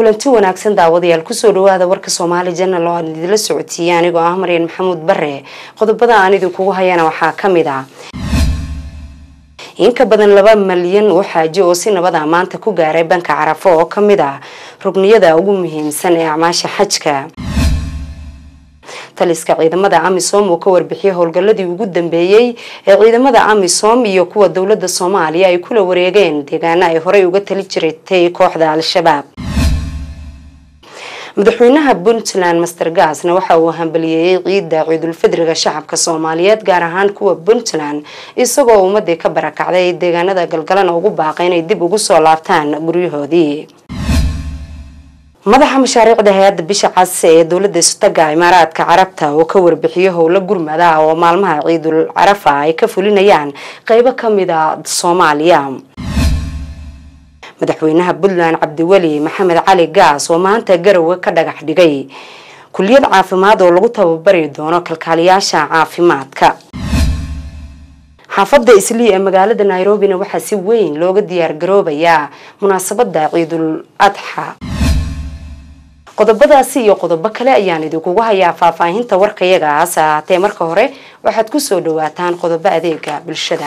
kulanti wanaagsan daawadayaal kusoo dhawaada warka Soomaali Channel oo idinla socodsiiyay anigoo ah Maryan Maxamuud Barre qodobada aan idinku hayana waxaa kamid ah in ka badan 2 milyan oo xaaji oo si nabad ah maanta ku gaaray banka Carafo oo kamid ah rugniyada ugu muhiimsan ee acmaasha xajka taliska ciidamada AMISOM oo ka warbixiyay howlgaladii ugu dambeeyay ee ciidamada AMISOM iyo kuwa dawladda Soomaaliya ay kula wareegeen deegaana ay horey uga tali jirtay kooxda Al-Shabaab madaxweynaha Puntland Master Gasna waxa uu hambaliyay ciidda Ciidul Fidriga shacabka Soomaaliyeed gaar ahaan kuwa Puntland isagoo ummadda ka barakacday deegaanada galgalan ugu baaqay inay dib ugu soo laabtaan guryahoodii madaxa mashaariicda hay'adda bisha cas ee dawladda Istaga Imaaraadka Carabta oo ka warbixiyay howlo gurmada oo maalmaha Ciidul Carafa ay ka fulinayaan qaybo kamid ah Soomaaliya madaxweynaha Puntland Cabdiwali Maxamed Cali Gaas oo maanta Garowe ka dhagax dhigay kulliyad caafimaad oo lagu tababari doono kalkaaliyaasha caafimaadka xaafadda Islii ee magaalada Nairobi waxaa si weyn looga diyaar garoobayaa munaasabadda Ciidul Adha qodobadaasi iyo qodobo kale ayaan idinku hayaa faahfaahinta warkayaga saatee marka hore waxaad ku soo dhawaataan qodobo adeega bulshada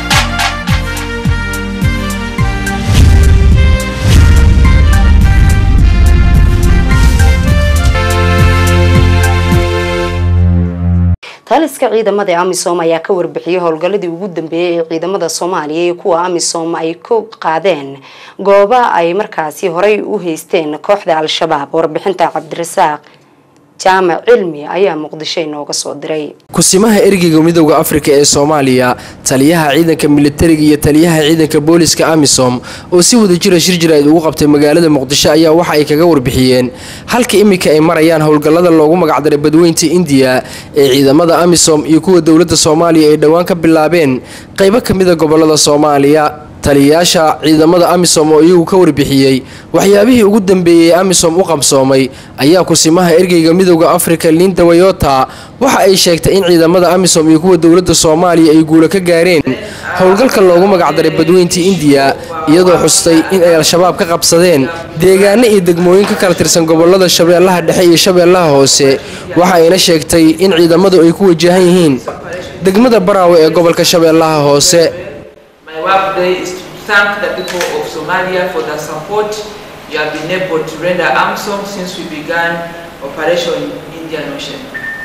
taliska ciidamada AMISOM ayaa ka warbixiyay howlgaladii ugu dambeeyay ee ciidamada Soomaaliya iyo kuwa AMISOM ay ku qaadeen gooba ay markaasi horey u haysteen kooxda Al-Shabaab warbixinta Cabdirasaaq jaamac cilmi ayaa Muqdisho inooga soo diray kusimaha ergeyga midowga Afrika ee Soomaaliya taliyaha ciidanka militariga iyo taliyaha ciidanka booliska AMISOM oo si wada jira shirjiraad ugu qabtay magaalada Muqdisho ayaa waxa ay kaga warbixiyeen halka imika ay marayaan howlgallada loogu magacdaray badweynta India ee ciidamada AMISOM iyo kuwa dawladda Soomaaliya ay dhawaan ka bilaabeen qaybo kamid ah gobolada Soomaaliya taliyaasha ciidamada AMISOM oo iyagu ka warbixiyay waxyaabihii ugu dambeeyay AMISOM u qabsoomay ayaa kusimaha ergeyga midowga Afrika Linda Wayota waxa ay sheegtay in ciidamada AMISOM iyo kuwa dawladda Soomaaliya ay guulo ka gaareen howlgalka loogu magacdaray badweynta India iyadoo xustay in ay Al-Shabaab ka qabsadeen deegaano iyo degmooyin ka kala tirsan gobolada Shabeellaha Dhexe iyo Shabeellaha Hoose waxa ayna sheegtay in ciidamadu ay ku wajahan yihiin degmada Baraawe ee gobolka Shabeellaha Hoose work day is to thank the people of Somalia for the support you have been able to render AMISOM since we began Operation Indian Ocean.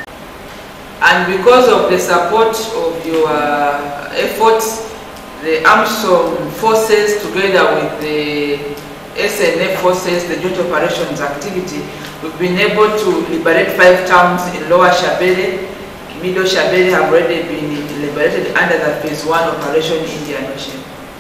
And because of the support of your efforts, the AMISOM forces together with the SNF forces, the Joint Operations activity, we've been able to liberate 5 towns in Lower Shabelle. Middle Shabelle have already been liberated under the Phase 1 Operation Indian Ocean.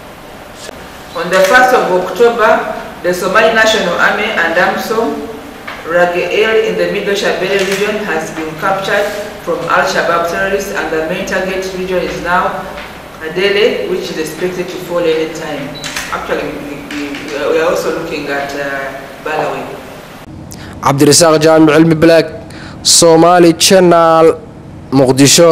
On the 1st of October, the Somali National Army and AMISOM Rage'el in the Middle Shabelle region has been captured from Al-Shabaab terrorists, and the main target region is now Adele, which is expected to fall any time. Actually, we are also looking at Balawi. Cabdirasaaq jaamac cilmi Black, Somali Channel, Muqdisho.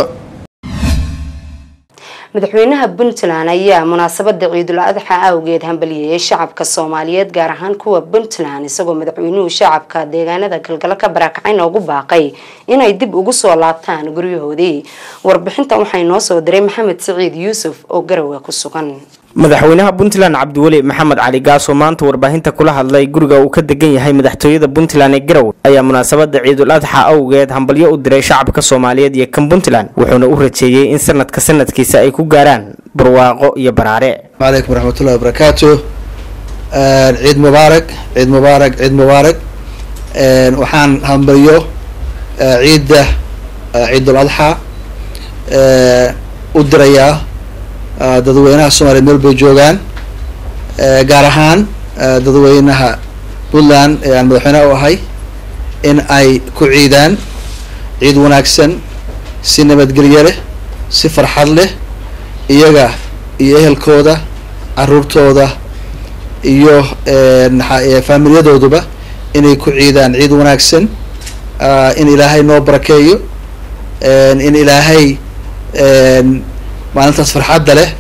madaxweynaha Puntland ayaa munaasabada Ciidul Adha awgeed hambaliyay shacabka Soomaaliyeed gaar ahaan kuwa Puntland isagoo madaxweynuhu shacabka deegaanada galgala ka barakacay ugu baaqay inay dib ugu soo laabtaan guryahoodii warbixinta waxay noo soo diray Maxamed Saciid Yuusuf oo Garowe ku sugan madaxweynaha Puntland Cabdiwali Maxamed Cali Gaas oo maanta warbaahinta kula hadlay guriga uu ka degan yahay madaxtooyada Puntland ee Garowe ayaa munaasabada Ciidul Adha awgeed hambalyo u diray shacabka Soomaaliyeed iyo kan Puntland wuxuuna u rajeeyay in sanadkiisa ay ku gaaraan barwaaqo iyo baraare. Waalaikum warahmatullahi wabarakatuh. Ciid Mubaarak, Ciid Mubaarak, Ciid Mubaarak. Waxaan hambalyo ciidda Ciidul Adha u dirayaa dadweynaha Soomaaliyeed meel bay joogaan gaar ahaan dadweynaha Puntland ee aan madaxweynaha u ahay in ay ku ciidaan ciid wanaagsan si nabadgelyo leh si farxad leh iyaga iyo ehelkooda caruurtooda iyo familiyadooduba inay ku ciidaan ciid wanaagsan in Ilaahay noo barakeeyo in Ilaahay maalintaas farxadda leh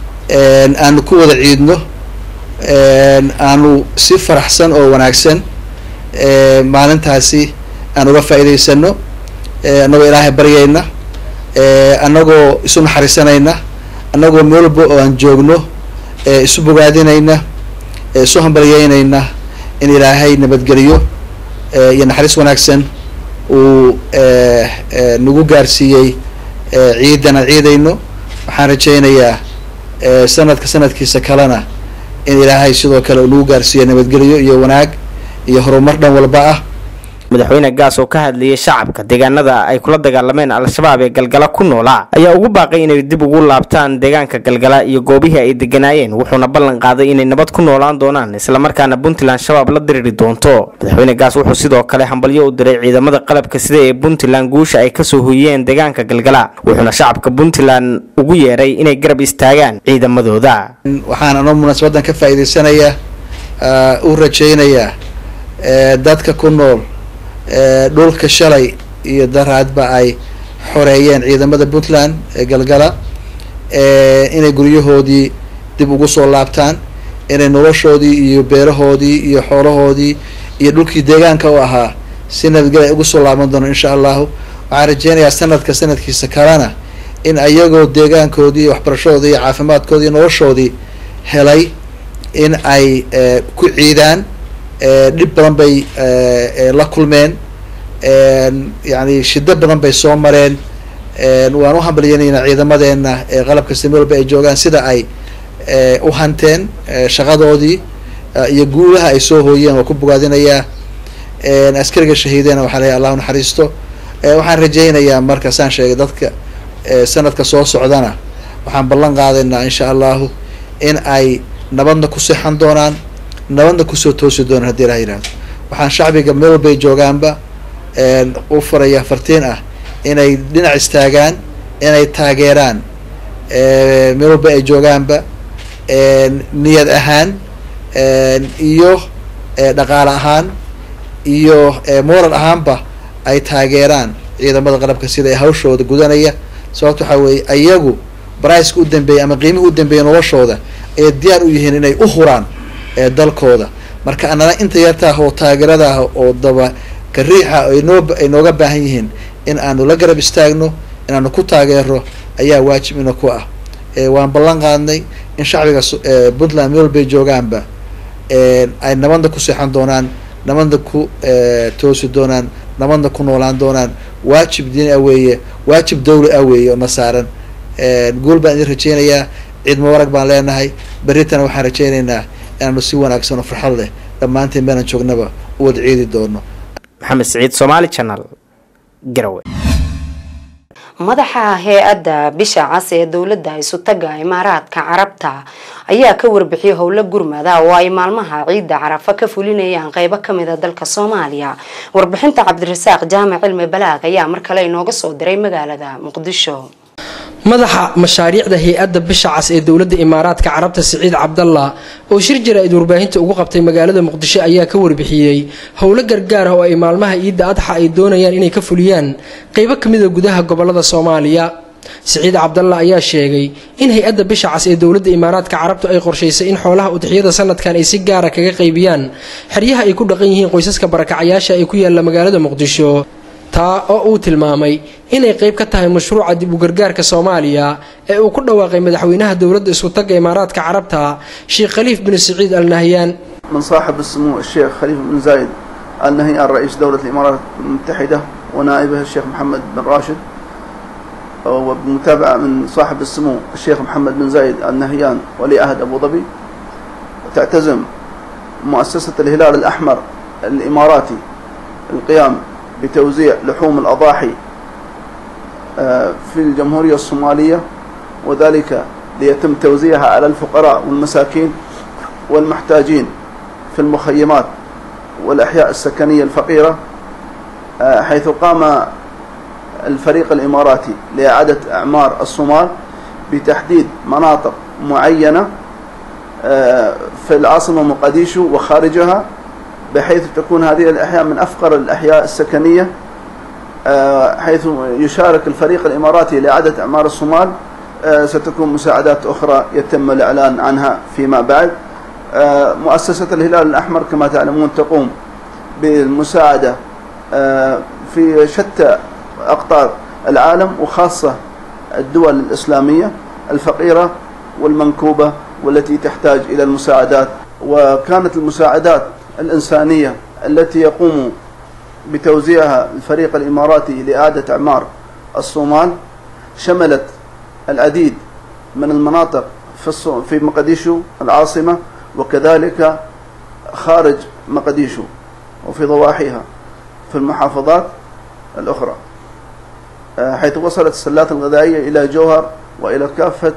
aanu ku wada ciidno aanu si faraxsan oo wanaagsan maalintaasi aan uga faa'iidaysano annagoo ilaahay baryayna annagoo isu naxariisanayna annagoo meel walba oo aan joogno isu bogaadinayna isu hambalyeynayna in ilaahay nabadgeliyo iyo naxariis wanaagsan uu nagu gaarsiiyey ciidan aan ciidayno. waxaan rajaynayaa sanadka sanadkiisa kalena in ilaahay sidoo kale uu nagu gaarsiiyo nabadgeliyo iyo wanaag iyo horumar dhan walba ah. madaxweyne gaas oo ka hadlayay shacabka deegaanada ay kula dagaalameen al-shabaab ee galgala ku noolaa ayaa ugu baaqay inay dib ugu laabtaan deegaanka galgala iyo goobihii ay deganaayeen, wuxuuna ballan qaaday inay nabad ku noolaan doonaan islamarkaana puntland shabaab la diriri doonto. madaxweyne gaas wuxuu sidoo kale hambalyo u diray ciidamada qalabka sida ee puntland guusha ay kasoo hoyiyeen deegaanka galgala, wuxuuna shacabka puntland ugu yeeray inay garab istaagaan ciidamadooda. waxaan anoo munaasabadan ka faa'iidaysanayaa u rajaynayaa dadka ku nool dhulka shalay iyo daraadba ay xoreeyeen ciidamada puntland ee galgala inay guryahoodii dib ugu soo laabtaan, inay noloshoodii iyo beerahoodii iyo xoolahoodii iyo dhulkii deegaanka u ahaa si nabadgel ay ugu soo laaban doono insha allahu. waxaan rajeynayaa sanadka sanadkiisa kalena in ayagoo deegaankoodii waxbarashadoodii iyo caafimaadkoodii iyo noloshoodii helay in ay ku ciidaan. dhib badan bay la kulmeen, yani shido badan bay soo mareen. waan u hambalyeynaynaa ciidamadeena qalabka sida meel walba ay joogaan sida ay u hanteen shaqadoodii iyo guulaha ay soo hooyeen. waa ku bogaadinayaa askariga shahiideena waxaa leeyahay allah naxariisto. waxaan rajaynayaa marka saan sheegay dadka sanadka soo socdana waxaan ballan qaadaynaa insha allahu in ay nabadna ku seexan doonaan, nabadna kusoo toosi doonaan haddii ilaha yihahdo. waxaan shacbiga meel walba ay joogaanba u farayaa fartiin ah inay dhinac istaagaan, inay taageeraan meel walba ay joogaanba niyad ahaan iyo dhaqaale ahaan iyo moral ahaanba ay taageeraan ciidamada qalabka sida ee hawshooda gudanaya. sababto waxaa weeye ayagu baraiska u dambeeyay ama qiimihi u dambeeyay noloshooda ayay diyaar u yihiin inay u huraan dalkooda. marka anana inta yartaah oo taageerada ah oo daba kariixa ay nooga baahan yihiin in aanu la garab istaagno, inaanu ku taageero ayaa waajib ina ku ah. waan ballan qaadnay in shacbiga puntland meel walbay joogaanba ay nabadna ku seexan doonaan, nabadna ku toosi doonaan, nabadna ku noolaan doonaan. waajib diin ah weeye, waajib dawli ah weeye oo na saaran. guul baan idin rajeynayaa, ciid mubaarag baan leenahay. berritana waxaan rajeynaynaa inaanu si wanaagsan oo farxad leh dhammaanteen meelan joognaba u wada ciidi doono. maxamed siciid, Somali Channel, Garowe. madaxa hay-adda bisha cas ee dowladda isutaga imaaraadka carabta ayaa ka warbixiyay howlo gurmada oo ay maalmaha ciidda carafa ka fulinayaan qaybo kamid ah dalka Soomaaliya. warbixinta Cabdirasaaq Jaamac Cilmi Balaag ayaa mar kale inooga soo diray magaalada Muqdisho. madaxa mashaariicda hay-adda bisha cas ee dowladda imaaraadka carabta Siciid Cabdallah oo shir jaraa'id warbaahinta ugu qabtay magaalada Muqdisho ayaa ka warbixiyay howlo gargaar ah oo ay maalmaha ciidda adxa ay doonayaan inay ka fuliyaan qaybo kamid ah gudaha gobolada Soomaaliya. Siciid Cabdallah ayaa sheegay in hay-adda bisha cas ee dowladda imaaraadka carabta ay qorshaysay in xoolaha udixiyada sanadkan ay si gaar ah kaga qaybiyaan xeryaha ay ku dhaqan yihiin qoysaska barakacayaasha ay ku yaala magaalada Muqdisho. taa oo uu tilmaamay inay qayb ka tahay mashruuca dib u gargaarka Soomaaliya ee uu ku dhawaaqay madaxweynaha dowladda isku tagga imaaraadka carabta Sheikh Khalifa bin Saciid Al Nahyan. من صاحب السمو الشيخ خليفة بن زايد آل نهيان رئيس دولة الإمارات المتحدة ونائبه الشيخ محمد بن راشد، وبمتابعة من صاحب السمو الشيخ محمد بن زايد آل نهيان ولي عهد أبو ظبي. تعتزم مؤسسة الهلال الأحمر الإماراتي القيام بتوزيع لحوم الأضاحي في الجمهورية الصومالية، وذلك ليتم توزيعها على الفقراء والمساكين والمحتاجين في المخيمات والأحياء السكنية الفقيرة، حيث قام الفريق الإماراتي لإعادة أعمار الصومال بتحديد مناطق معينة في العاصمة مقديشو وخارجها، بحيث تكون هذه الأحياء من أفقر الأحياء السكنية، حيث يشارك الفريق الإماراتي لإعادة أعمار الصومال. ستكون مساعدات أخرى يتم الإعلان عنها فيما بعد. مؤسسة الهلال الأحمر كما تعلمون تقوم بالمساعدة في شتى أقطار العالم وخاصة الدول الإسلامية الفقيرة والمنكوبة والتي تحتاج إلى المساعدات. وكانت المساعدات الإنسانية التي يقوم بتوزيعها الفريق الإماراتي لإعادة إعمار الصومال شملت العديد من المناطق في مقديشو العاصمة وكذلك خارج مقديشو وفي ضواحيها في المحافظات الأخرى، حيث وصلت السلات الغذائية إلى جوهر وإلى كافة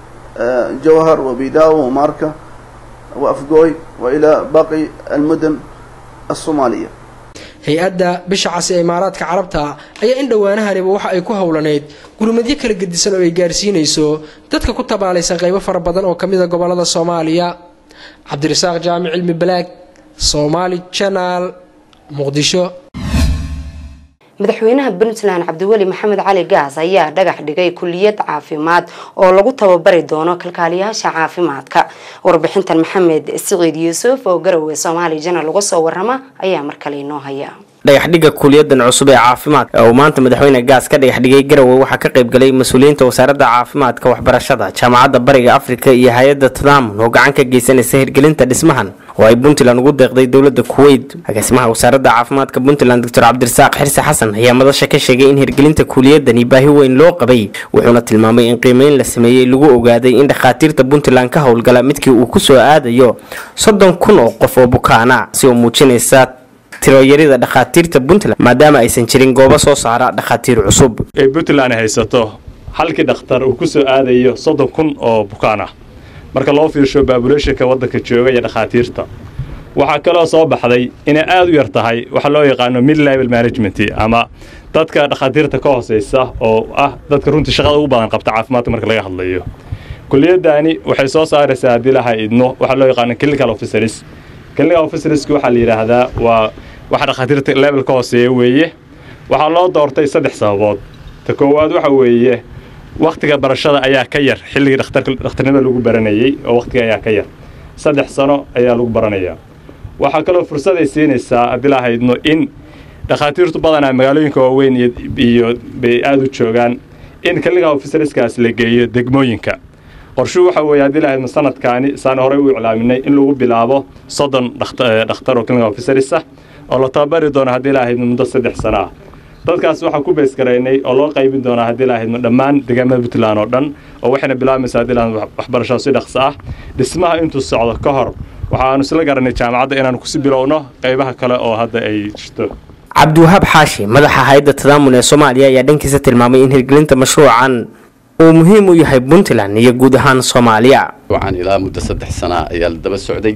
جوهر وبيداو وماركة وأفقوي وإلى باقي المدن الصومالية. hay-adda bisha cas ee imaaraadka carabta ayaa in dhowaanahaniba waxa ay ku howlaneyd gurmadyo kala gedisan oo ay gaarsiinayso dadka ku tabaalaysan qaybo fara badan oo kamid ah gobolada Soomaaliya. Cabdirasaaq Jaamic Cilmi Balaag, Somali Channel, Muqdisho. madaxweynaha Puntland Cabdiweli Maxamed Cali Gaas ayaa dhagax dhigay kulliyad caafimaad oo lagu tababari doono kalkaaliyaasha caafimaadka. Warbixintan Maxamed Siciid Yuusuf oo Garowe Somali Channel lagu soo warrama ayaa markale inoo haya. dhagaxdhiga kuliyadan cusub ee caafimaadka oo maanta madaxweyne Gaas ka dhagaxdhigay Garowe waxa ka qayb galay mas'uuliyiinta wasaaradda caafimaadka waxbarashada jaamacadda Bariga Afrika iyo hay'adda Tadaamun oo gacan ka geysanaysa hirgelinta dhismahan oo ay Puntland ugu deeqday dawladda Kuwait. agaasimaha wasaaradda caafimaadka Puntland Dr. Cabdirasaaq Xirsi Xasan ayaa madasha ka sheegay in hirgelinta kuliyadani baahi weyn loo qabay, wuxuuna tilmaamay in qiimeyn la sameeyay lagu ogaaday in dhakhaatiirta Puntland ka howlgala midkii uu ku soo aadayo 30,000 oo qof oo bukaana si uu muujinaysa tiroyarida dhakhaatiirta Puntland maadaama aysan jirin goobo soo saara dhakhaatiir cusub. Puntland haysato halkii dhakhtar uu ku soo aadayo 30,000 oo bukaan ah marka loo fiirsho population-ka waddanka jooga iyo dhakhaatiirta. waxa kale oo soo baxday in ay aad u yar tahay waxa loo yaqaan mid level management ama dadka dhakhaatiirta ka hooseysa oo ah dadka runtii shaqada ugu badan qabta caafimaadka marka laga hadlayo. kuliyadani waxay soo saaraysaa dilaha idno waxa loo yaqaan clinical officers. clinical officers waxa la yiraahdaa waa waxa dhakhaatiirta level ka hooseeya weeye. waxa loo doortay 3 sababood. ta koowaad waxa weeye waqtiga barashada ayaa ka yar xilliga dhakhtarnimada lagu baranayay oo waqtiga ayaa ka yar 3 sano ayaa lagu baranayaa. waxa kale oo fursad ay siinaysaa adilahaydno in dhakhaatiirtu badanaa magaalooyinka waaweyn iyo bay aad u joogaan in clinical officerskaas la geeyo degmooyinka. qorshu waxa weeye adilahaydno sanadkaani saan hore u iclaaminay in lagu bilaabo 30 dhakhtar oo clinical officers ah oo la tababari doono adilahaydno muddo 3 sano ah. dadkaas waxa ku bees gareynay oo loo qaybin doona adilahaydno dhammaan deegaamada Puntland oo dhan oo waxayna bilaabaysaa adilahaydno waxbarasho si dhaqso ah. dhismaha intuu socdo ka hor waxaanu isla garanay jaamacadda inaan ku sii bilowno qaybaha kale oo hadda ay jirto. Cabdiwahaab Xaashi madaxa hay'adda Tadaamun ee Soomaaliya ayaa dhankiisa tilmaamay in hirgelinta mashruucan uu muhiim u yahay Puntland iyo guud ahaan Soomaaliya. waxaan ilaa muddo 3 sano ayaa la daba socday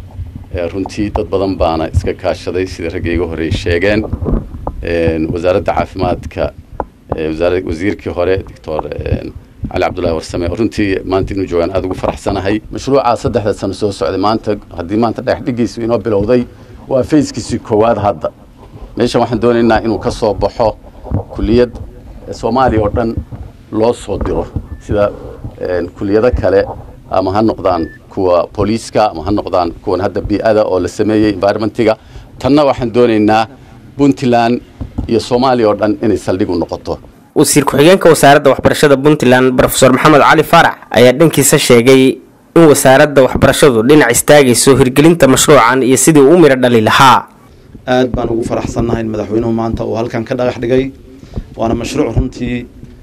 runtii dad badan baana iska kaashaday sida ragayga hore sheegeen wasaaradda caafimaadka wasiirkii hore Dr. علي عبد الله ورسمي runtii maanta inuu joogan aad ugu faraxsanahay mashruuca 3 sano soo socday maanta hadii maanta dhexdhigiisu inoo bilowday waa phase-kiisii koowaad hadda meesha waxaan doonaynaa inuu ka soo baxo kuliyad Soomaaliya oo dhan loo soo diro sida kuliyada kale ama ha noqdaan kuwa booliiska ama ha noqdaan kuwa hadda bi'ada oo la sameeyay environmentiga tanna waxaan doonaynaa Puntland iyo Soomaaliya oo dhan inay saldhig u noqoto. wasiir ku-xigeenka wasaaradda waxbarashada Puntland Professor Maxamed Cali Farax ayaa dhankiisa sheegay in wasaaradda waxbarashadu dhinac istaagayso hirgelinta mashruucan iyo sidii uu miro dhali lahaa. aad baan ugu faraxsanahay madaxweynuhu maanta oo halkan ka dhagax dhigay waana mashruuc runtii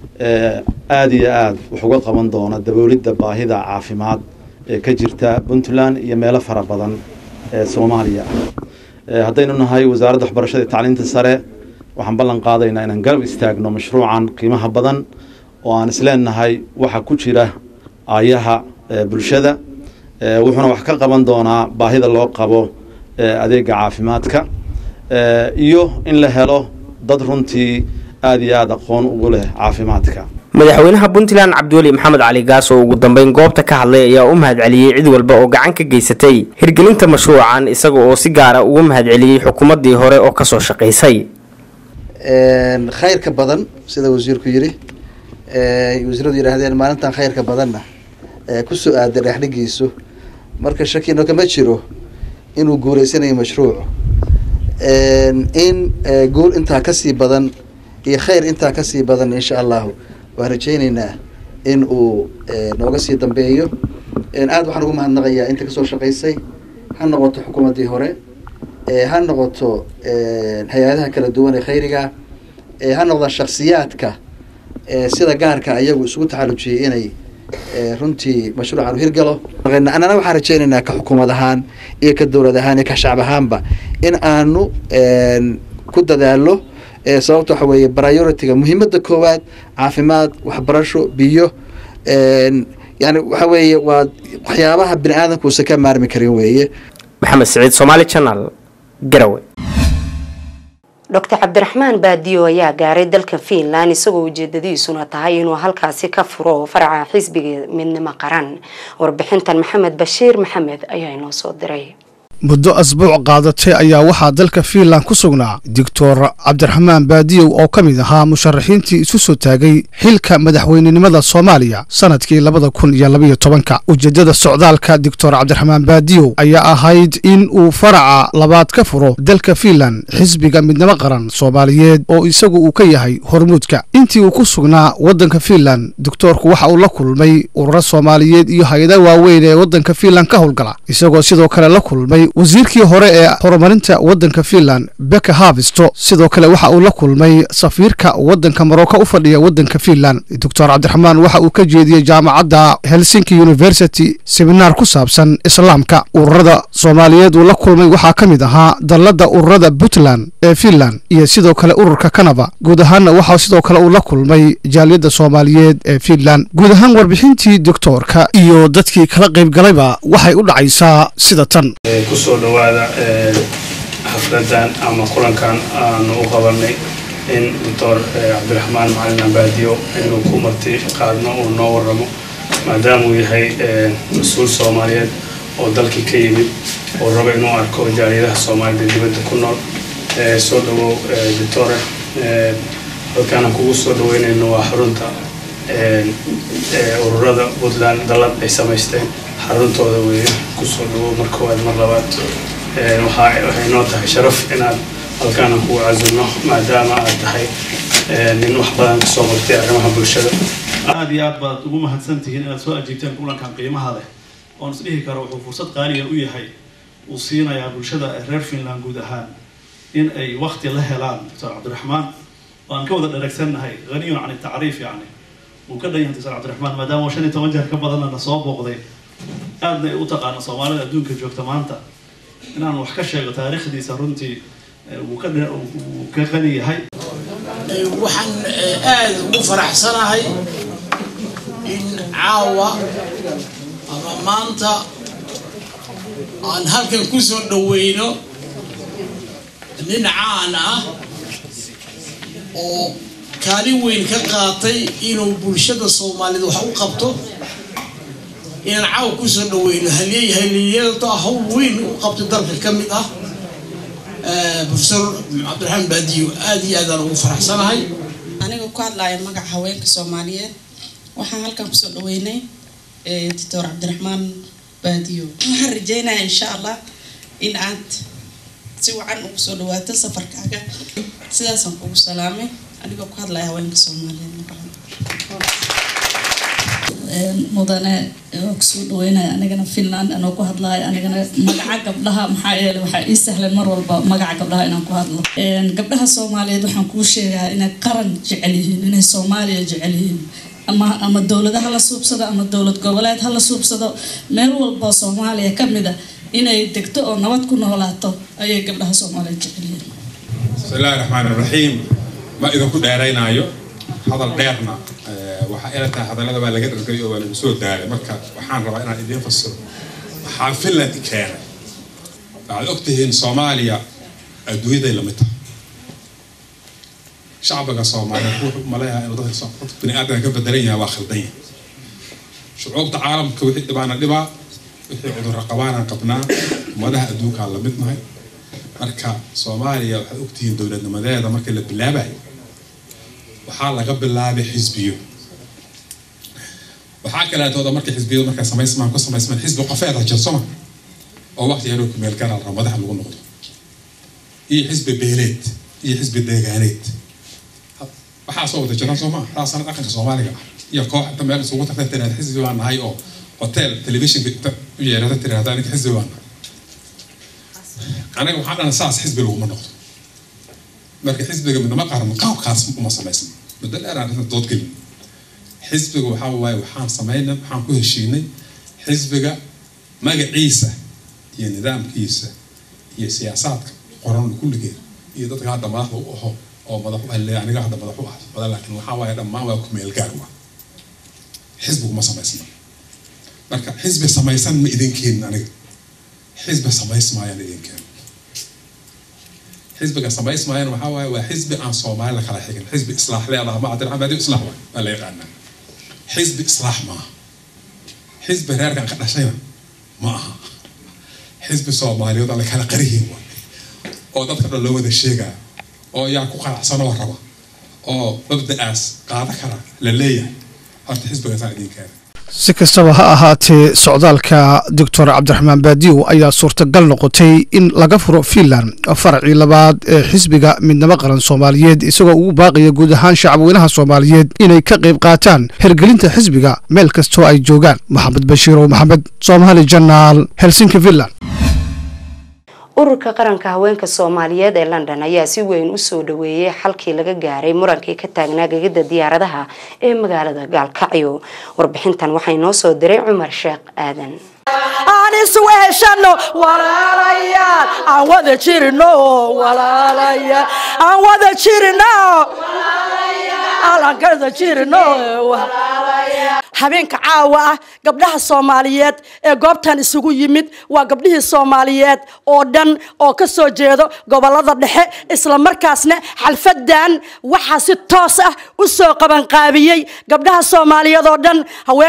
aad iyo aad wax uga qaban doona daboolidda baahida caafimaad ee ka jirta Puntland iyo meelo fara badan ee Soomaaliya. haddaynu nahay wasaaradda waxbarashada iyo tacliinta sare waxaan ballan qaadaynaa inaan garab istaagno mashruucan qiimaha badan oo aan isleenahay waxa ku jira aayaha bulshada wuxuuna wax ka qaban doonaa baahida loo qabo adeega caafimaadka iyo in la helo dad runtii aad iyo aad aqoon ugu leh caafimaadka. madaxweynaha Puntland Cabdiweli Maxamed Cali Gaas oo ugu dambeyn goobta ka hadlay ayaa u mahadceliyay cid walba oo gacan ka geysatay hirgelinta mashruucan isaga oo si gaar ah ugu mahadceliyay xukuumaddii hore oo ka soo shaqeysay. khayrka badan sida wasiirku yiri wasiiradu yiraahdeen maalintan khayrka badanna ku soo aaday dhexdhigiisu marka shakino kama jiro inuu guuleysanayo mashruuc in guul intaa kasii badan iyo khayr intaa kasii badan insha allahu waan rajaynaynaa in uu nooga sii dambeeyo. aad waxaan ugu mahadnaqayaa inta kasoo shaqaysay, ha noqoto xukuumaddii hore, ha noqoto hay-adaha kala duwan ee khayriga, ha noqdaan shakhsiyaadka sida gaarka ayagu isugu taxallujiyey inay runtii mashruucan u hirgalo. annana waxaan rajaynaynaa ka xukuumad ahaan iyo ka dowlad ahaan iyo ka shacab ahaanba in aanu ku dadaalo, sababta waxa weeye priority-ga muhiimadda koowaad caafimaad, waxbarasho, biyo, yani waxa weeye waa waxyaabaha bini aadamku uusan ka maarmi karin weeye. maxamed siciid, Somali Channel, Garowe. Dr. Cabdiraxmaan Baadiyo ayaa gaaray dalka Finland isagoo ujeedadiisuna tahay inuu halkaasi ka furo faraca xisbiga midnimo qaran. Warbixintan Maxamed Bashiir Maxamed ayaa inoo soo diray. muddo asbuuc qaadatay ayaa waxaa dalka Finland ku sugnaa Dr. Cabdiraxmaan Baadiyo oo ka mid ahaa musharaxiintii isu soo taagay xilka madaxweynenimada Soomaaliya sanadkii 2012. ujeedada socdaalka Dr. Cabdiraxmaan Baadiyo ayaa ahayd in uu faraca labaad ka furo dalka Finland xisbiga midnimo qaran Soomaaliyeed oo isagu uu ka yahay hormuudka. intii uu ku sugnaa wadanka Finland, Dr. waxa uu la kulmay ururo Soomaaliyeed iyo hay'adaha waaweyn ee wadanka Finland ka howlgala, isagoo sidoo kale la kulmay wasiirkii hore ee horumarinta wadanka Finland Pekka Haavisto. sidoo kale waxa uu la kulmay safiirka wadanka Morocco u fadhiya wadanka Finland. Dr. Cabdiraxmaan waxa uu ka jeediyay jaamacadda Helsinki University seminar ku saabsan islaamka. ururada Soomaaliyeed uu la kulmay waxaa ka mid ahaa dalladda ururada Puntland ee Finland iyo sidoo kale ururka Canada. guud ahaan waxa sidoo kale uu la kulmay jaaliyadda Soomaaliyeed ee Finland. guud ahaan warbixintii doctorka iyo dadkii kala qayb galayba waxay u dhacaysaa sida tan. kusoo dhawaada xafladan ama kulankan aanu u qabanay in Dr. Cabdiraxmaan Macalin Baadiyo inuu ku marti qaadno uu noo warramo, maadaama uu yahay mas-uul Soomaaliyeed oo dalkii ka yimid oo raba inuu arko jaaliyadaha Soomaalida dibadda ku nool. soo dhawow Dr. halkaan aan kugu soo dhaweynayno waa xarunta ururada Puntland dallad ay samaysteen xaruntooda weeye. kusoo dhawow mar koowaad mar labaad. waxay noo tahay sharaf inaad halkaan kugu cazumno maadaama aad tahay nin wax badan ka soo qortay arrimaha bulshada. aad iyo aad baad ugu mahadsantihiin inaad soo ajiibteen kulankan qiimaha leh oon isdhihi karo wuxuu fursad qaaliya u yahay uu siinayaa bulshada reer Finland guud ahaan in ay waqti la helaan Dr. Cabdiraxmaan waan ka wada dharagsannahay qaniyo aan taariif yani uu ka dhayn Dr. Cabdiraxmaan maadaama 15 jeer ka badan soo booqday aadna ay u taqaan Soomaalida adduunka joogta maanta inaan wax ka sheego taariikhdiisa runtii uu ka qani yahay. waxaan aad ugu faraxsanahay in caawa ama maanta aan halkan ku soo dhaweyno nin caan ah oo kaalin weyn ka qaatay inuu bulshada Soomaaliyeed wax u qabto. inaan caawa ku soo dhaweyno halyeeyada hawl weyn u qabtay dalka ka mid ah Professor Cabdiraxmaan Baadiyo. aad iyo aad aan ugu faraxsanahay. aniga ku hadlayo magaca haweenka Soomaaliyeed waxaan halkan ku soo dhaweynay Dr. Cabdiraxmaan Baadiyo. waxaan rajaynayaa insha Allah in aad si wacan ugu soo dhawaato safarkaaga. sidaas aan kugu salaamay aniga ku hadlayo haweenka Soomaaliyeed. mudane kusoo dhaweynaya anigana Finland anoo ku hadlayo anigana magaca gabdhaha maxaa yeelay waxa ii sahlan mar walba magaca gabdhaha inaan ku hadlo. gabdhaha Soomaaliyeed waxaan kuu sheegaa inay qaran jecel yihiin, inay Soomaaliya jecel yihiin, ama dawladaha la suubsado ama dawlad goboleed ha la suubsado, meel walba Soomaaliya ka mid ah inay degto oo nabad ku noolaato ayay gabdhaha Soomaaliyeed jecel yihiin. Bismillahir Rahmanir Rahiim. ma idin ku dheeraynaayo hadal dheerna waxa ay tahay hadalada waa laga dhargay oo lagu soo daaray. marka waxaan rabaa inaan idin fasiro waxaan Finland keenay. waxaad ogtihiin Soomaaliya adduunyada la mid tahay. shacabka Soomaaliyeed wuxuu maleeyahay inuu dadka bini aadamka ka bedelan yahay waa khaldan yahay. shucuubta caalamka wixii dhibaana dhibaa wixii cudur qabaana qabnaa madaxa adduunka la mid nahay. marka Soomaaliya waxaad ogtihiin dawladnimadeeda marka la bilaabay waxaa laga bilaabay xisbiyo. waxaa kale oo marka xisbiyadu marka samaysmaan ku samaysmaan xisbi qofeed ah jirsoma oo waqti yar ku meel gaar ah madaxa lagu noqdo. iyo xisbi beeleed iyo xisbi deegaaneed waxaa soo wada jira Soomaa taasana dhaqanka Soomaaliga iyo koox inta meel isugu tagtay inaan xisbi waan nahay oo hotel television u yeerada tiraahdaa in xisbi waan aniga waxaan dhan saas xisbi lagu ma noqdo marka xisbiga midnimo qaran qaabkaas uma samaysan muddo dheer aan dood gelin xisbiga waxa waaye waxaan sameynay waxaan ku heshiinay xisbiga magaciisa iyo nidaamkiisa iyo siyaasadka qoran kulligeed iyo dadka hadda madaxda u aho oo madaxu ah aniga hadda madaxu ah laakiin waxa waaye dhammaan waa ku meel gaar ah xisbigu ma samaysan marka xisbi samaysan ma idin keenin aniga xisbi samaysmayaan idin keenin حزب كسمايس ما ينو حواي وحزب عن صومال لك على حكي حزب إصلاح لا الله ما عبد الرحمن بدي إصلاح ولا يقعنا حزب إصلاح ما حزب هناك عن قد شيء ما حزب صومالي وضع لك على قريه أو تذكر لو هذا الشيء أو يعقوب على حسنا وربا أو مبدأ أس قاعدة كرا للية هذا حزب كسائدين كان si kastaba ha ahaatee socdaalka doctor cabdiraxmaan baadiyow ayaa suurtagal noqotay in laga furo Finland farci labaad ee xisbiga midnimo qaran Soomaaliyeed isagoo ugu baaqaya guud ahaan shacabweynaha Soomaaliyeed inay ka qayb qaataan hirgelinta xisbiga meel kastoo ay joogaan maxamed bashiir oo maxamed Somali Journal Helsinki Finland ururka qaranka haweenka Soomaaliyeed ee London ayaa si weyn u soo dhaweeyay xalkii laga gaaray murankii ka taagnaa gegida diyaaradaha ee magaalada Gaalkacyo warbixintan waxay noo soo diray Umar Sheekh Aadan aan isweeshano walaalayaal aan wada jirno walaalayaal aan wada jirno aan wada jirno habeenka caawa ah gabdhaha Soomaaliyeed ee goobtan isugu yimid waa gabdhihii Soomaaliyeed oo dhan oo ka soo jeedo gobolada dhexe isla markaasna xalfadan waxa si toos ah u soo qaban qaabiyay gabdhaha Soomaaliyeed oo dhan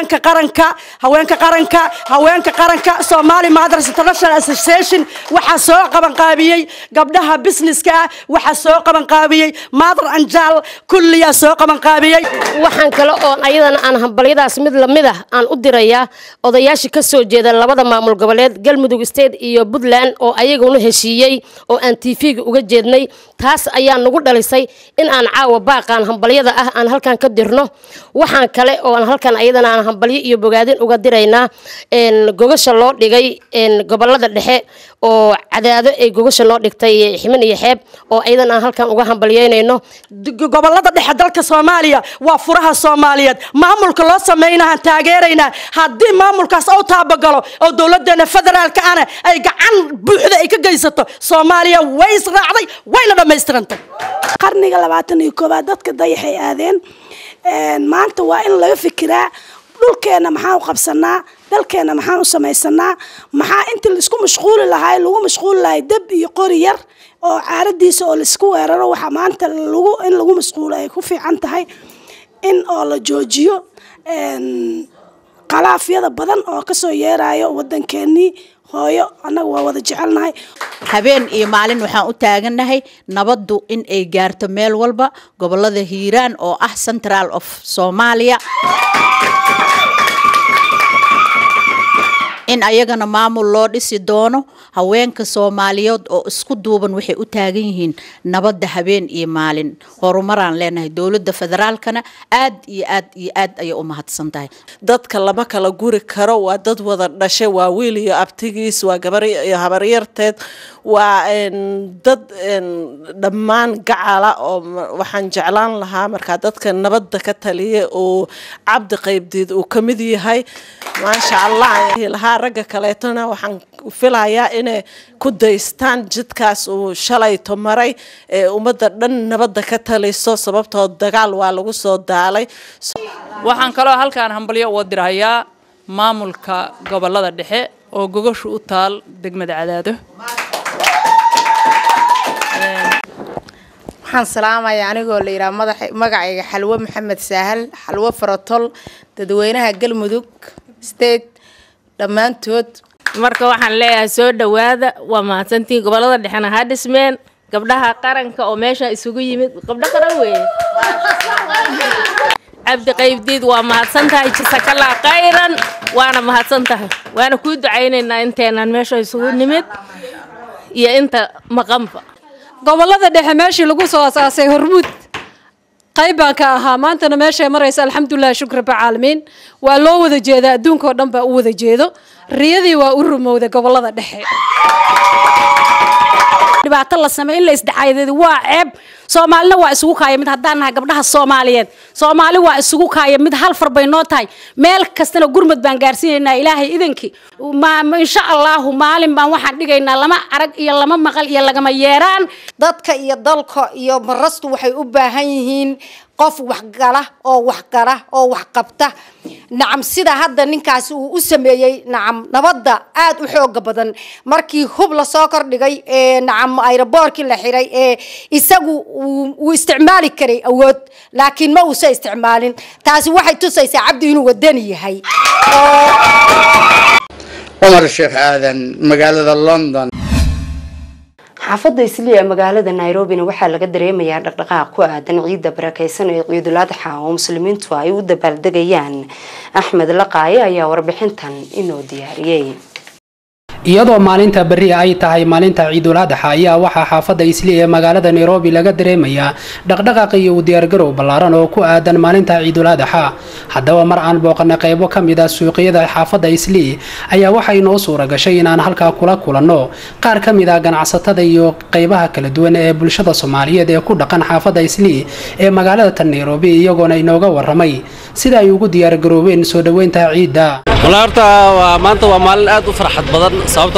haweenka qaranka Somali Mothers International Association waxa soo qaban qaabiyay gabdhaha businesska waxa soo qaban qaabiyay Mother Angel kulliya soo qaban qaabiyay waxaan kale oo ayadana aan hambaliyadaas mid lamid ah aan u dirayaa odayaashii ka soo jeeda labada maamul goboleed Galmudug State iyo Puntland oo ayaguna heshiiyay oo aan TV-ga uga jeednay taas ayaa nagu dhalisay in aan caawa baaqan hambaliyada ah aan halkan ka dirno waxaan kale oo aan halkan ayadana aan hambaliyo iyo bogaadin uga diraynaa gogasha loo dhigay gobolada dhexe oo cadaado ay gogasha loo dhigtay Ximin iyo Xeeb oo ayadana aan halkan uga hambalyeynayno gobolada dhexe dalka Soomaaliya waa furaha Soomaaliyeed maamulka loo sameeynaha taageerayna hadii maamulkaas oo taabagalo oo dawladda federaalka ay gacan buuxda ay ka geysato Soomaaliya way israacday wayna dhameystirantay qarniga 21 dadka dayaxay aadeen maanta waa in laga fikiraa dhulkeena maxaan u qabsanaa dalkeena maxaan u samaysanaa maxaa inta la isku mashquuli lahaay lagu mashquuli lahaay dab iyo qori yar oo caaradiisa oo la isku weeraro waxa maanta in lagu mashquulo ay ku fiican tahay in oo la joojiyo qalaafyada badan oo ka soo yeerayo wadankeennii hooyo anaga waa wada jecelnahay habeen iyo maalin waxaan u taaganahay nabaddu in ay gaarto meel walba gobolada Hiiraan oo ah Central of Somalia in ayagana maamul loo dhisi doono haweenka Soomaaliyeed oo isku duuban waxay u taagan yihiin nabadda habeen iyo maalin horumaraan leenahay dawladda federaalkana aad ay u mahadsan tahay dadka lama kala guri karo waa dad wada dhashay waa wiil iyo abtigiis waa gabar iyo habaryarteed waa dad dhammaan gacala oo waxaan jeclaan lahaa marka dadka nabadda ka taliye oo Cabdi Qaybdiid uu kamid yahay ma sha Allah laha ragga kaleetona waxaan filayaa inay ku daystaan jidkaas uu shalay tomaray ee ummadda dhan nabadda ka taliso sababtoo dagaal waa lagu soo daalay waxaan kaloo halkaan hambalyo u dirayaa maamulka gobolada dhexe oo gogoshu u taal degmada Cadaado waxaan salaamayaa anigoo la yiraahdo magacayga Xalwo Maxamed Saahal Xalwo Faratol dadweynaha Galmudug State dhammaantood marka waxaan leeyahay soo dhawaada waa mahadsantiin gobolada dhexena ha dhismeen gabdhaha qaranka oo meesha isugu yimid gabdha qaran weeye Cabdi Qaybdiid waa mahadsantahay jisakala khayran waana mahadsantahay waana ku ducaynaynaa inteenan meesha isugu nimid iyo inta maqanba gobolada dhexe meeshii lagu soo asaasay hormuud qayb baan ka ahaa maantana meeshay maraysa alxamdulilah shukr rabbil caalamiin waa loo wada jeedaa adduunka oo dhan baa u wada jeedo riyadii waa u rumowday gobolada dhexe dhibaato la sameeyo in la isdhacaydeed waa ceeb Soomaalina waa isugu kaaya mid haddaan nahay gabdhaha Soomaaliyeed Soomaali waa isugu kaaya mid hal far bay noo tahay meel kastana gurmad baan gaarsiinaynaa Ilaahay idinkii ma insha Allah maalin baan waxaan dhigaynaa lama arag iyo lama maqal iyo lagama yeeraan dadka iyo dalka iyo marastu waxay u baahan yihiin qof wax gala oo wax gara oo wax qabta nacam sida hadda ninkaas uu u sameeyay nacam nabadda aad u xoog badan markii hub la soo kordhigay nacam aeroboorkii la xiray isagu uu isticmaali karay awood laakiin ma uu isticmaalin taasi waxay tusaysaa cabdi inuu wadan yahay Omar Sheikh Aadan magaalada London xaafadda Islii ee magaalada Nairobi waxaa laga dareemayaa dhaqdhaqaaq ku aadan ciidda barakeysan ee Ciidul Adha oo muslimiintu ay u dabaaldegayaan Axmed Laqaaye ayaa warbixintan inoo diyaariyay iyadoo maalinta bari ay tahay maalinta Ciidul Adha ayaa waxaa xaafadda Islii ee magaalada Nairobi laga dareemayaa dhaqdhaqaaq iyo u diyaargarow ballaaran oo ku aadan maalinta Ciidul Adha haddaba mar aan booqana qaybo kamid ah suuqyada xaafadda Islii ayaa waxay noo suura gashay in aan halka kula kulanno qaar kamid ah ganacsatada iyo qaybaha kala duwan ee bulshada Soomaaliyeed ee ku dhaqan xaafadda Islii ee magaalada Nairobi iyagoona inooga waramay sida ay ugu diyaargaroobeen soo dhaweynta ciidda walaarta maanta waa maalin aad u farxad badan sababta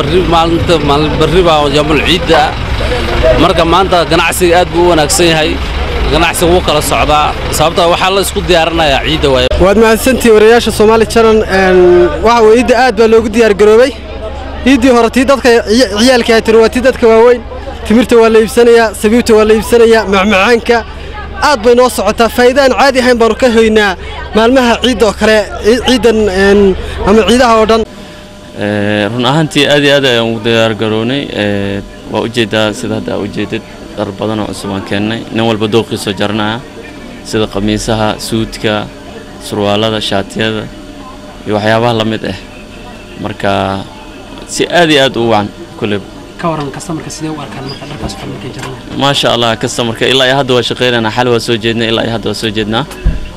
barri baa yawmul ciidda marka maanta ganacsiga aad buu u wanaagsan yahay ganacsiga wuu kala socdaa sababta waxaa la isku diyaarinayaa ciidda waay waad mahadsantihiin wariyaasha Soomaali Channel waxa weeye ciidda aad baa loogu diyaar garoobay ciiddii hore tii dadka ciyaalka ay tirwaati dadka waaweyn timirta waa la iibsanayaa sabiibta waa la iibsanayaa macmacaanka aad bay noo socotaa faa'iido aan caadi ahayn baan ka hoynaa maalmaha ciid oo kale ciidan ama ciidaha oo dhan run ahaantii aad iyo aad ayaan ugu diyaar garoonay waa ujeedaa sida hadda ujeedad dhar badan oo cusub aan keennay nin walba dooqiisa jarnaa sida qamiisaha suudka surwaalada shaatiyada iyo waxyaabaha la mid ah marka si aad iyo aad u wacan kulli كورن كاستمرك سيدي واركان marka dharkaas waxaan markay jarnaa ما شاء الله كاستمرka ilaa hadda waa shaqeynaa xal waa soo jeednaa ilaa hadda waa soo jeednaa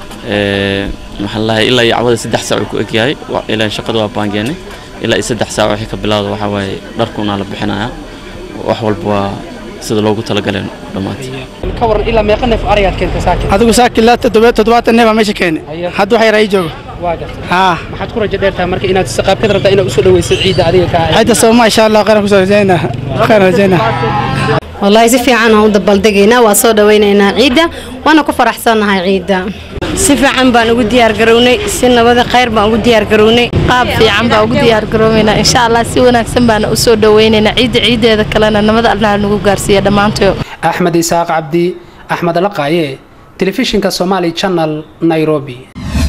maxallaha ilaa yacwada 3 saac ku eg yahay ilaa shaqada waa baangeynay ilaa 3 saac wixii ka bilowdo waxa waaye dharkuna la bixinayaa wax walba sida loogu talagalay dhamaatay كورن ilaa meeqa neef arigaad keentay saakin adigu saakin la 7 neef meesha keenay hadda waxay raay joogo maxaad ku rajo dheertaa marka inaad saqaabkada rabtaa inaad u soo dhaweyso ciidda adiga ka ciidda Soomaa insha Allah qara ku soo rajaynaa khayr rajaynaa wallahi si fiican oo dabaldegaynaa waa soo dhaweynaynaa ciidda waana ku faraxsanahay ciidda si fiican baan ugu diyaar garownay si nabada khayr baan ugu diyaar garownay qaab fiican baan ugu diyaar garoonaynaa insha Allah si wanaagsan baan u soo dhaweynaynaa ciideeda kalena nabada Allah nagu gaarsiiyo dhamaantood Axmed Isaaq Cabdi Axmed Laqaaye telefishinka Somali Channel Nairobi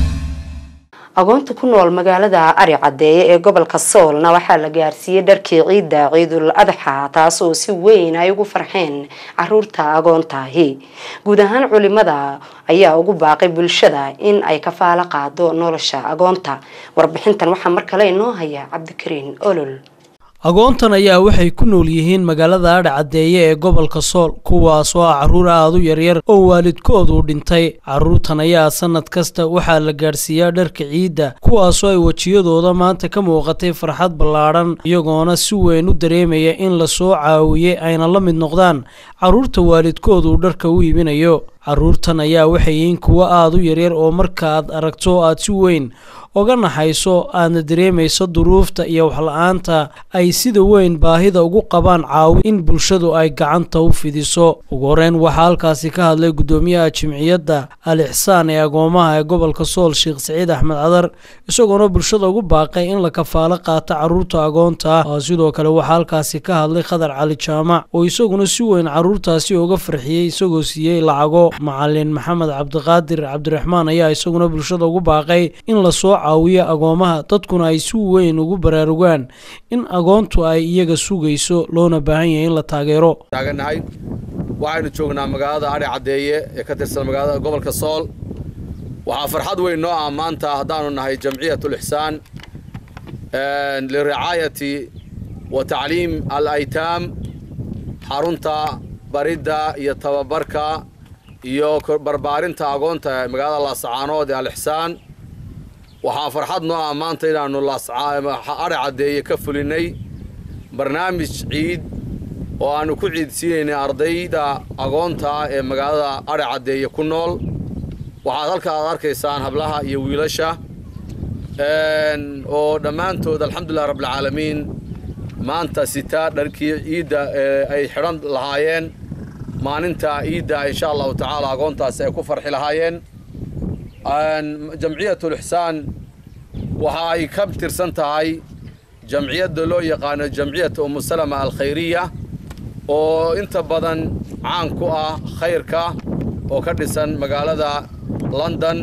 agoonta ku nool magaalada Ari Cadeeye ee gobolka Soolna waxaa la gaarsiiyay dharkii ciidda Ciidul Adha taas oo si weyn ay ugu farxeen caruurta agoontaahi guud ahaan culimada ayaa ugu baaqay bulshada in ay kafaala qaado nolosha agoonta warbixintan waxa mar kale inoo haya Cabdikariin Olol agoontan ayaa waxay ku nool yihiin magaalada Ari Cadeeye ee gobolka Sool kuwaas oo caruur aad u yaryar oo waalidkood u dhintay caruurtan ayaa sanad kasta waxaa la gaarsiiyaa dharka ciidda kuwaas oo ay wajiyadooda maanta ka muuqatay farxad ballaaran iyagoona si weyn u dareemaya in la soo caawiyay ayna la mid noqdaan caruurta waalidkood uu dharka u iibinayo caruurtan ayaa waxay yihiin kuwa aad u yaryar oo markaad aragto aad si weyn oga naxayso aadna dareemayso duruufta iyo waxla'aanta ay sida weyn baahida ugu qabaan caawin in bulshadu ay gacanta u fidiso ugu horeyn waxaa halkaasi ka hadlay gudoomiyaha jimciyadda Al-Ihsaan ee agoomaha ee gobolka Sool Sheekh Saciid Axmed Cadar isagoona bulshada ugu baaqay in la kafaalo qaato caruurta agoonta sidoo kale waxaa halkaasi ka hadlay Khadar Cali Jaamac oo isaguna si weyn caruurtaasi uga farxiyay isagoo siiyay lacago macallin Maxamed Cabdiqaadir Cabdiraxmaan ayaa isaguna bulshada ugu baaqay in la soo caawiyo agoomaha dadkuna ay si weyn ugu baraarugaan in agoontu ay iyaga sugayso loona baahan yahay in la taageero taaganahay waxaynu joognaa magaalada Ari Cadeeye ee ka tirsan magaalada gobolka Sool waxa farxad weyn noo ah maanta hadaanu nahay jamciyatul ihsaan liricaayati wa ta'liim al-aytaam xarunta baridda iyo tababarka iyo barbaarinta agoonta magaalada Laascaanood ee Al-Ihsaan waxaa farxad noo ah maanta inaanu Ari Cadeeye ka fulinay barnaamij ciid oo aanu ku ciidsiinay ardayda agoonta ee magaalada Ari Cadeeye ku nool waxaad halkaa arkaysaan hablaha iyo wiilasha oo dhammaantood alxamdulilah rabbil caalamiin maanta sitaa dharkii ciidda ay xiran lahaayeen maalinta ciidda insha allahu tacaala agoontaas ay ku farxi lahaayeen jamciyatul ihsaan waxa ay ka tirsan tahay jamciyadda loo yaqaano jamciyadda Umm Salama al-Khayriya oo inta badan caan ku ah khayrka oo ka dhisan magaalada London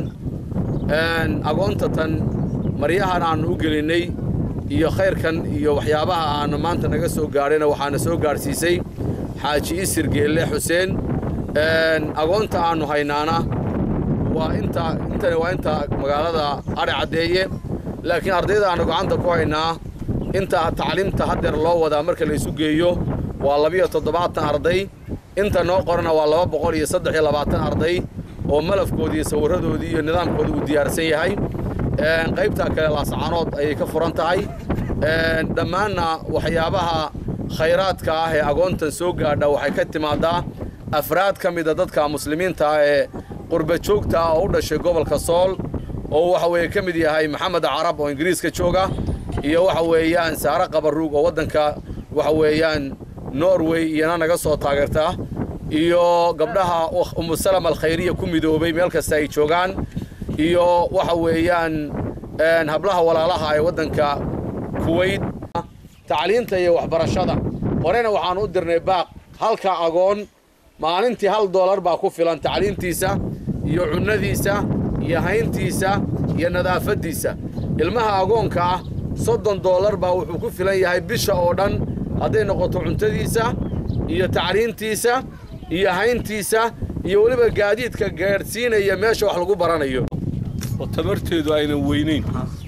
agoonta tan maryahan aan u gelinay iyo khayrkan iyo waxyaabaha aan maanta naga soo gaarayna waxaana soo gaarsiisay Xaaji Isir Geelle Xuseen agoonta aanu haynaana waa inta magaalada Ari Cadeeye laakiin ardayda aan gacanta ku haynaa inta tacliimta haddeer loo wadaa marka la isu geeyo waa 270 arday inta noo qorana waa 223 arday oo malafkoodii sawiradoodii iyo nidaamkoodu u diyaarsan yahay qaybta kale Laascaanood ayay ka furan tahay dhammaanna waxyaabaha khayraadka ah ee agoontan soo gaadha waxay ka timaadaa afraad ka mid ah dadka muslimiinta ee qurba joogta oo u dhashay gobolka Sool oo waxa weeye ka mid yahay Maxamed Carab oo Ingiriiska jooga iyo waxa weeyaan Saara Qabaruug oo wadanka waxa weeyaan Norway iyana naga soo taageerta iyo gabdhaha Umm Salama al-Khayriya ku midoobay meel kasta ay joogaan iyo waxa weeyaan hablaha walaalaha ee wadanka Kuwait tacliinta iyo waxbarashada horena waxaan u dirnay baaq halka agoon maalintii $1 baa ku filan tacliintiisa iyo cunadiisa iyo hayntiisa iyo nadaafadiisa ilmaha agoonka ah $30 baa wuxuu ku filan yahay bisha oo dhan haday noqoto cuntadiisa iyo tacliintiisa iyo hayntiisa iyo waliba gaadiidka gaarsiinaya meesha wax lagu baranayo oo tamarteedu ayna weynayn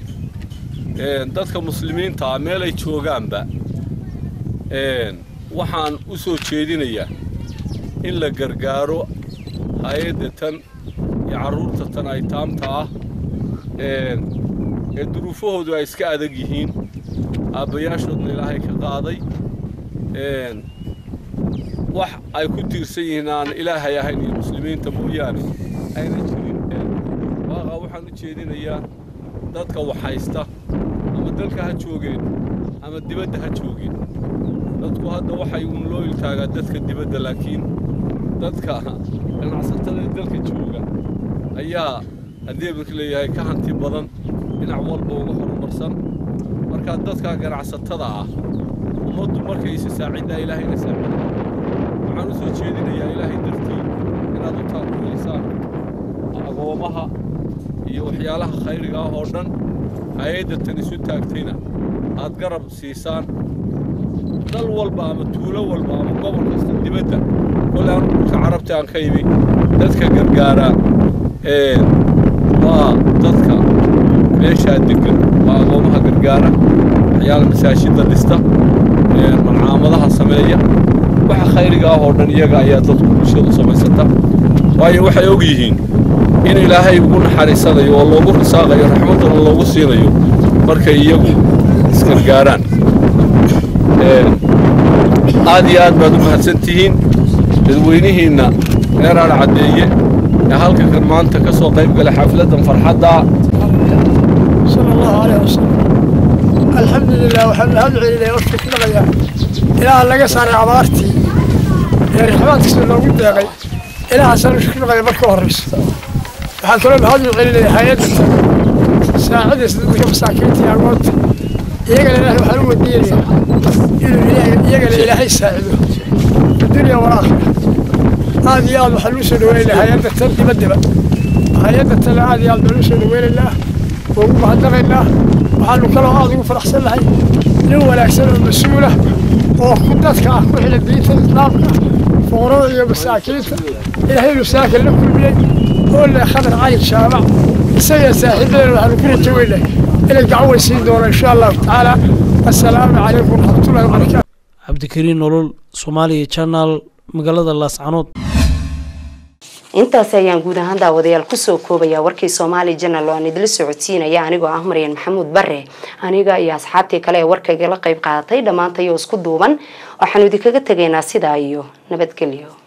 dadka muslimiinta meel ay joogaanba waxaan u soo jeedinayaa in la gargaaro hay'adda tan iyo carruurta tan ay taamta ah ee duruufahoodu ay iska adag yihiin aabbayaashoodna ilaahay ka qaaday wax ay ku tiirsan yihiin aan ilaahay ahayn iyo muslimiinta mooyaane ayna jirin waaqa waxaan u jeedinayaa dadka wax haysta ama dalka ha joogeen ama dibadda ha joogeen dadku hadda waxay uun loo iltaagaa dadka dibadda laakiin dadka ganacsatada ee dalka jooga ayaa haddii marka leeyahay ka hanti badan dhinac walba uga horumarsan marka dadka ganacsatada ah ummaddu markay isa saacidaa ilaahayna saacida waxaan u soo jeedinayaa ilaahay dartii inaad u taakuleysaan agoomaha iyo waxyaalaha khayriga ah oo dhan hay'adda tan isu taagtayna aad garab siisaan dal walba ama tuulo walba ama gobol kasta dibadda kole aan dhulka carabta aan ka imi dadka gargaara waa dadka meeshaa degan waa agoomaha gargaara waxyaala masaajidda dhista malcaamadaha sameeya waxa khayriga ah oo dhan iyaga ayaa dadku bulshadu samaysata waayo waxay og yihiin in ilaahay ugu naxariisanayo oo loogu risaaqayo raxmadana loogu siinayo markay iyagu isgargaaraan aad iyo aad baad u mahadsantihiin dadweynihiinna reer Ari Cadeeye ee halka kan maanta ka soo qayb galay xafladan farxadda sallallahu alayhi wasallam alxamdulillah waxaan mahadcelinayaa waqti ku dhaqaya ilaa laga saaray abaartii ee raxmaadkiisa loogu deeqay ilaa asan ku dhaqaya marka horeysa waxaan kaloo mahadcelinayaa hay'adda saacidaysa dadka masaakiinta iyo agoonta iyagana ilaahay waxaan u wadiinayaa inuu iyagana ilaahay saacido الدنيا والآخرة هذه يا الله حلوس الويلة هيدا تردي مدبا هيدا تلا هذه يا الله حلوس الويلة الله وبعد الله وحلو كلا هذا وفرح سلحي الأول أحسن المسؤولة وخدتك أخوي إلى الدين الإسلام فوروي مساكين إلى هي مساكين لكل بيت ولا خضر عالي الشارع السيد ساحبين وحلو كل الويلة إلى القعوة يسين دور إن شاء الله تعالى السلام عليكم ورحمة الله وبركاته cabdikariin nolol Soomaaliya channel magaalada Laascanood. intaas ayaan guud ahaan daawadayaal kusoo koobaya warkii Somali Channel oo idil socodsiinaya anigoo ah Maryan Maxamuud Barre aniga iyo asxaabtii kale ee warkayga la qayb qaadatay dhamaantay oo isku duuban waxaan idinkaga tageynaa sidaa iyo nabadgelyo.